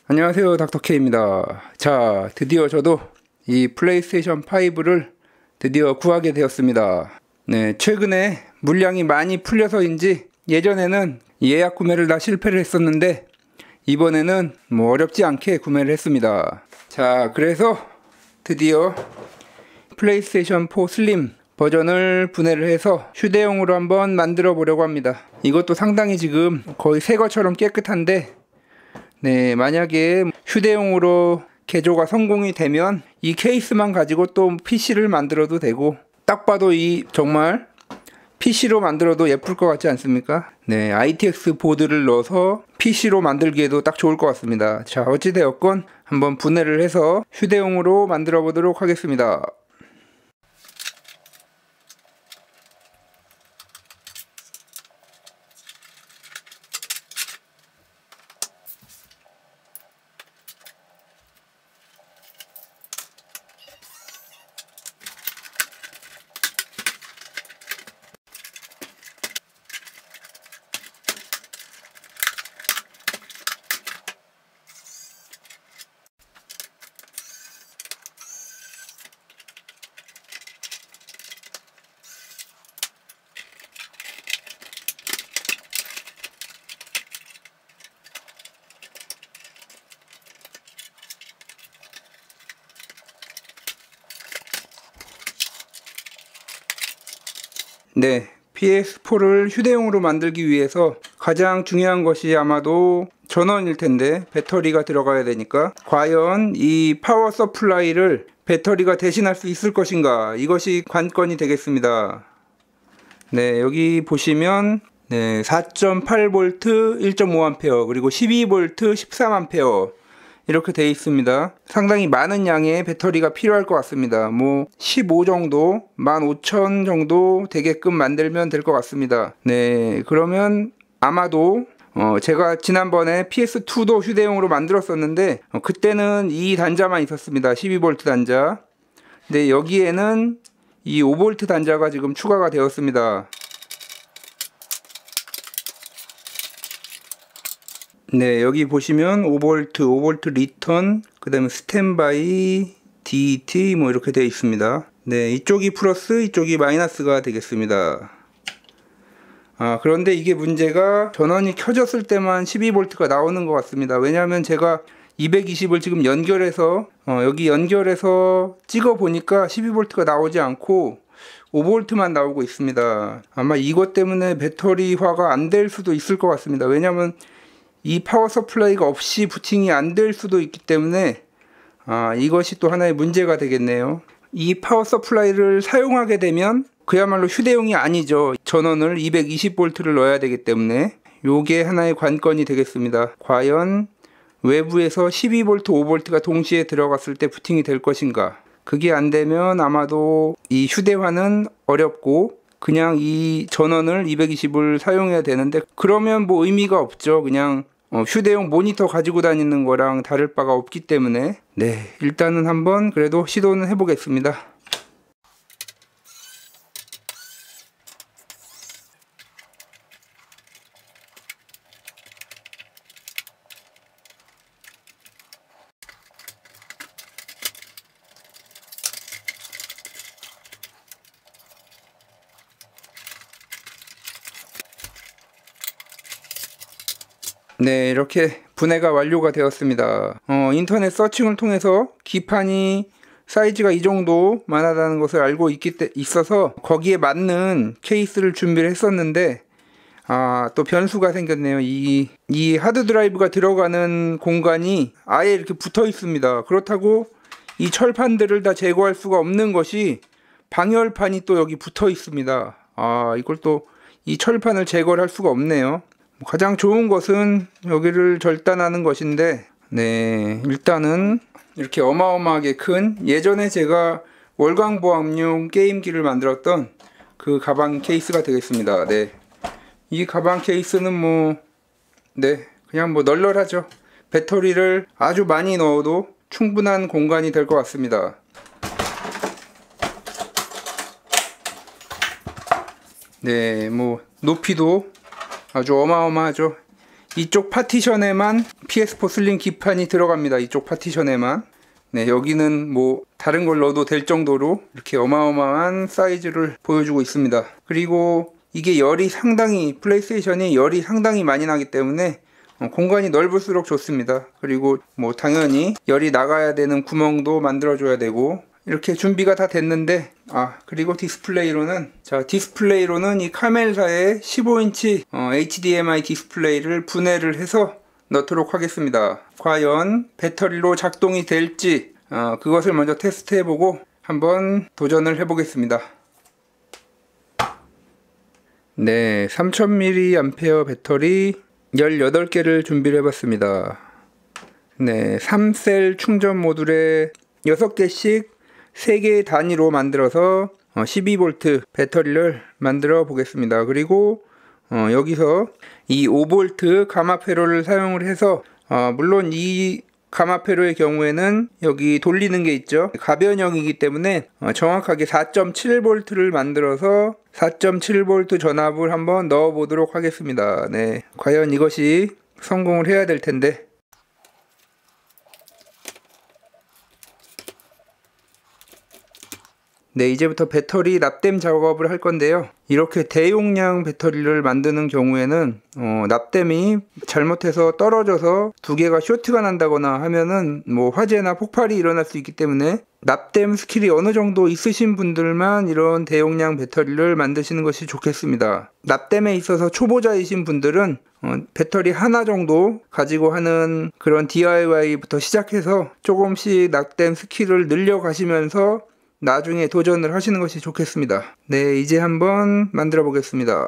안녕하세요, 닥터케입니다. 자, 드디어 저도 이 플레이스테이션 5를 드디어 구하게 되었습니다. 네, 최근에 물량이 많이 풀려서인지 예전에는 예약 구매를 다 실패를 했었는데 이번에는 어렵지 않게 구매를 했습니다. 자, 그래서 드디어 플레이스테이션 4 슬림 버전을 분해를 해서 휴대용으로 한번 만들어 보려고 합니다. 이것도 상당히 지금 거의 새 것처럼 깨끗한데, 네, 만약에 휴대용으로 개조가 성공이 되면 이 케이스만 가지고 또 PC를 만들어도 되고, 딱 봐도 이 정말 PC로 만들어도 예쁠 것 같지 않습니까? 네, ITX 보드를 넣어서 PC로 만들기에도 딱 좋을 것 같습니다. 자, 어찌되었건 한번 분해를 해서 휴대용으로 만들어 보도록 하겠습니다. 네, PS4를 휴대용으로 만들기 위해서 가장 중요한 것이 아마도 전원일 텐데, 배터리가 들어가야 되니까 과연 이 파워 서플라이를 배터리가 대신할 수 있을 것인가, 이것이 관건이 되겠습니다. 네, 여기 보시면 4.8V 1.5A 그리고 12V 13A 이렇게 되어 있습니다. 상당히 많은 양의 배터리가 필요할 것 같습니다. 15 정도, 15,000 정도 되게끔 만들면 될 것 같습니다. 네, 그러면 아마도 제가 지난번에 PS2도 휴대용으로 만들었었는데 그때는 이 단자만 있었습니다. 12V 단자. 근데 여기에는 이 5V 단자가 지금 추가가 되었습니다. 네, 여기 보시면 5V 리턴, 그 다음에 스탠바이, DT 이렇게 되어 있습니다. 네, 이쪽이 플러스, 이쪽이 마이너스가 되겠습니다. 그런데 이게 문제가 전원이 켜졌을 때만 12V가 나오는 것 같습니다. 왜냐하면 제가 220을 지금 연결해서 여기 연결해서 찍어 보니까 12V가 나오지 않고 5V만 나오고 있습니다. 아마 이것 때문에 배터리화가 안 될 수도 있을 것 같습니다. 왜냐하면 이 파워 서플라이가 없이 부팅이 안 될 수도 있기 때문에 이것이 또 하나의 문제가 되겠네요. 이 파워 서플라이를 사용하게 되면 그야말로 휴대용이 아니죠. 전원을 220V를 넣어야 되기 때문에 요게 하나의 관건이 되겠습니다. 과연 외부에서 12V, 5V가 동시에 들어갔을 때 부팅이 될 것인가. 그게 안 되면 아마도 이 휴대화는 어렵고 그냥 이 전원을 220을 사용해야 되는데, 그러면 의미가 없죠. 그냥 휴대용 모니터 가지고 다니는 거랑 다를 바가 없기 때문에, 네, 일단은 한번 그래도 시도는 해보겠습니다. 네, 이렇게 분해가 완료가 되었습니다. 인터넷 서칭을 통해서 기판이 사이즈가 이 정도만 하다는 것을 알고 있어서 거기에 맞는 케이스를 준비를 했었는데, 또 변수가 생겼네요. 이 하드 드라이브가 들어가는 공간이 아예 이렇게 붙어 있습니다. 그렇다고 이 철판들을 다 제거할 수가 없는 것이 방열판이 또 여기 붙어 있습니다. 이걸 또 이 철판을 제거를 할 수가 없네요. 가장 좋은 것은 여기를 절단하는 것인데, 네, 일단은 이렇게 어마어마하게 큰, 예전에 제가 월광보암용 게임기를 만들었던 그 가방 케이스가 되겠습니다. 네, 이 가방 케이스는 그냥 널널하죠. 배터리를 아주 많이 넣어도 충분한 공간이 될 것 같습니다. 네, 높이도 아주 어마어마하죠. 이쪽 파티션에만 PS4 슬림 기판이 들어갑니다. 이쪽 파티션에만. 네, 여기는 뭐 다른 걸 넣어도 될 정도로 이렇게 어마어마한 사이즈를 보여주고 있습니다. 그리고 이게 플레이스테이션이 열이 상당히 많이 나기 때문에 공간이 넓을수록 좋습니다. 그리고 뭐 당연히 열이 나가야 되는 구멍도 만들어줘야 되고, 이렇게 준비가 다 됐는데, 그리고 디스플레이로는 이 카멜사의 15인치 HDMI 디스플레이를 분해를 해서 넣도록 하겠습니다. 과연 배터리로 작동이 될지 그것을 먼저 테스트해보고 한번 도전을 해보겠습니다. 네, 3000mAh 배터리 18개를 준비를 해봤습니다. 네, 3셀 충전 모듈에 6개씩 3개의 단위로 만들어서 12V 배터리를 만들어 보겠습니다. 그리고 여기서 이 5V 가마페로를 사용을 해서 물론 이 가마페로의 경우에는 여기 돌리는 게 있죠. 가변형이기 때문에 정확하게 4.7V를 만들어서 4.7V 전압을 한번 넣어 보도록 하겠습니다. 네, 과연 이것이 성공을 해야 될 텐데. 네, 이제부터 배터리 납땜 작업을 할 건데요. 이렇게 대용량 배터리를 만드는 경우에는 납땜이 잘못해서 떨어져서 두 개가 쇼트가 난다거나 하면은 뭐 화재나 폭발이 일어날 수 있기 때문에 납땜 스킬이 어느 정도 있으신 분들만 이런 대용량 배터리를 만드시는 것이 좋겠습니다. 납땜에 있어서 초보자이신 분들은 배터리 하나 정도 가지고 하는 그런 DIY부터 시작해서 조금씩 납땜 스킬을 늘려가시면서 나중에 도전을 하시는 것이 좋겠습니다. 네, 이제 한번 만들어 보겠습니다.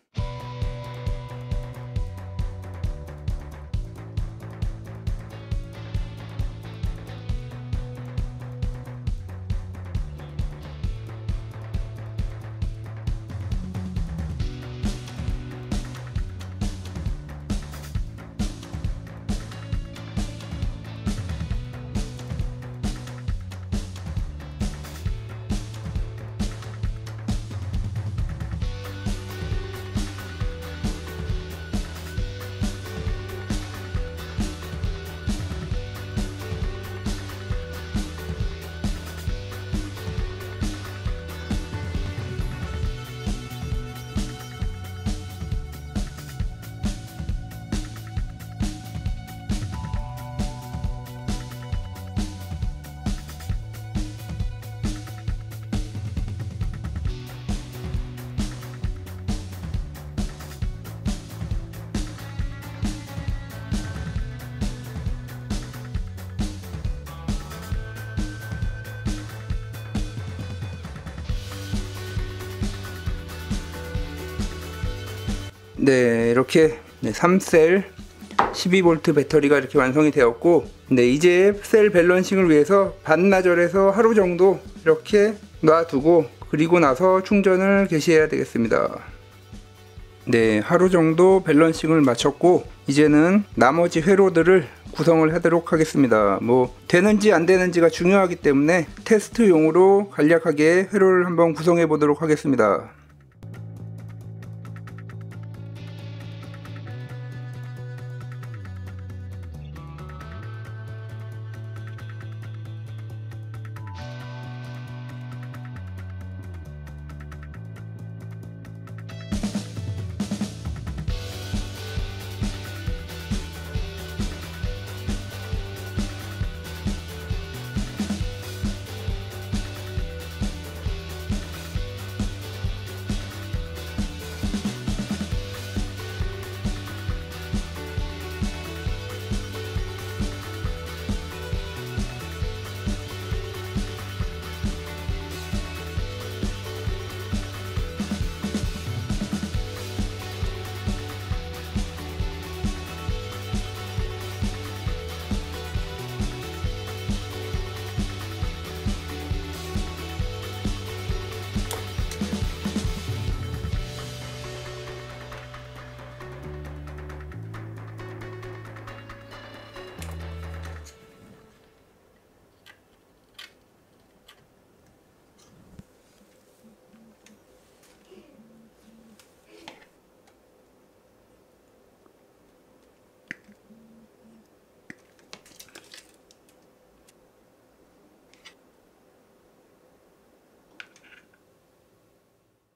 네, 이렇게 3셀 12V 배터리가 이렇게 완성이 되었고, 네, 이제 셀 밸런싱을 위해서 반나절에서 하루 정도 이렇게 놔두고 그리고 나서 충전을 개시해야 되겠습니다. 네, 하루 정도 밸런싱을 마쳤고 이제는 나머지 회로들을 구성을 하도록 하겠습니다. 뭐 되는지 안 되는지가 중요하기 때문에 테스트용으로 간략하게 회로를 한번 구성해 보도록 하겠습니다.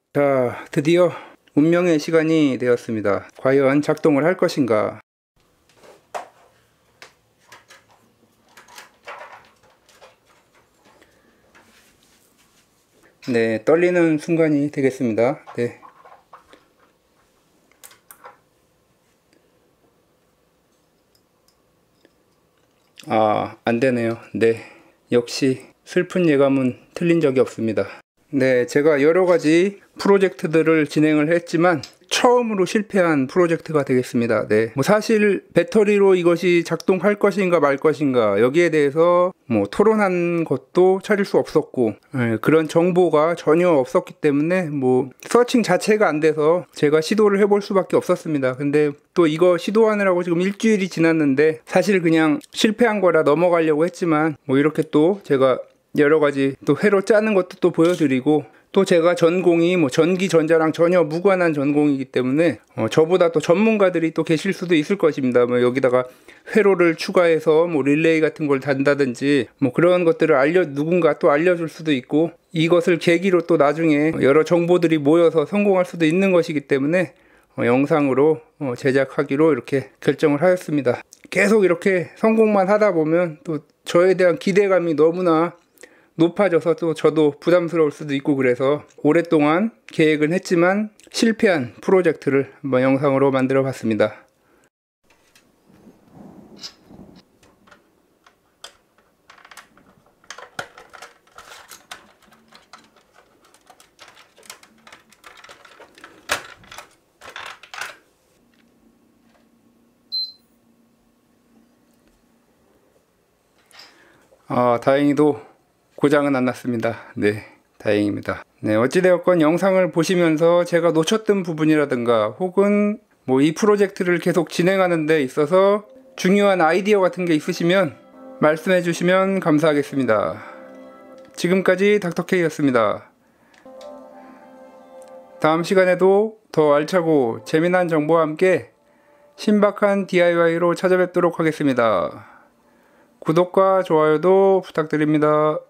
자, 드디어 운명의 시간이 되었습니다. 과연 작동을 할 것인가? 네, 떨리는 순간이 되겠습니다. 네. 안 되네요. 네. 역시 슬픈 예감은 틀린 적이 없습니다. 네, 제가 여러 가지 프로젝트들을 진행을 했지만 처음으로 실패한 프로젝트가 되겠습니다. 네. 사실 배터리로 이것이 작동할 것인가 말 것인가 여기에 대해서 토론한 것도 찾을 수 없었고, 그런 정보가 전혀 없었기 때문에 서칭 자체가 안 돼서 제가 시도를 해볼 수밖에 없었습니다. 근데 또 이거 시도하느라고 지금 일주일이 지났는데 사실 그냥 실패한 거라 넘어가려고 했지만 이렇게 또 제가 여러 가지 또 회로 짜는 것도 또 보여드리고, 또 제가 전공이 전기 전자랑 전혀 무관한 전공이기 때문에 저보다 또 전문가들이 또 계실 수도 있을 것입니다. 여기다가 회로를 추가해서 릴레이 같은 걸 단다든지 그런 것들을 누군가 또 알려줄 수도 있고, 이것을 계기로 또 나중에 여러 정보들이 모여서 성공할 수도 있는 것이기 때문에 영상으로 제작하기로 이렇게 결정을 하였습니다. 계속 이렇게 성공만 하다 보면 또 저에 대한 기대감이 너무나 높아져서 또 저도 부담스러울 수도 있고, 그래서 오랫동안 계획은 했지만 실패한 프로젝트를 한번 영상으로 만들어 봤습니다. 다행히도 고장은 안 났습니다. 네, 다행입니다. 네, 어찌되었건 영상을 보시면서 제가 놓쳤던 부분이라든가 혹은 이 프로젝트를 계속 진행하는 데 있어서 중요한 아이디어 같은 게 있으시면 말씀해 주시면 감사하겠습니다. 지금까지 닥터케이였습니다. 다음 시간에도 더 알차고 재미난 정보와 함께 신박한 DIY로 찾아뵙도록 하겠습니다. 구독과 좋아요도 부탁드립니다.